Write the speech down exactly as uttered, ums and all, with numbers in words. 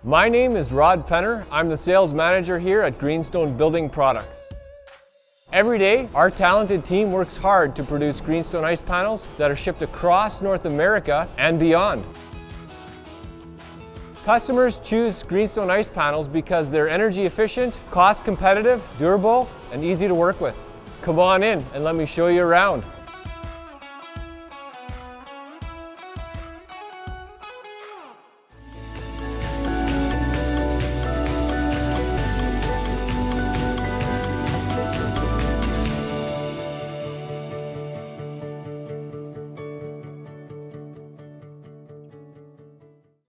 My name is Rod Penner. I'm the sales manager here at Greenstone Building Products. Every day, our talented team works hard to produce Greenstone ice panels that are shipped across North America and beyond. Customers choose Greenstone ice panels because they're energy efficient, cost competitive, durable, and easy to work with. Come on in and let me show you around.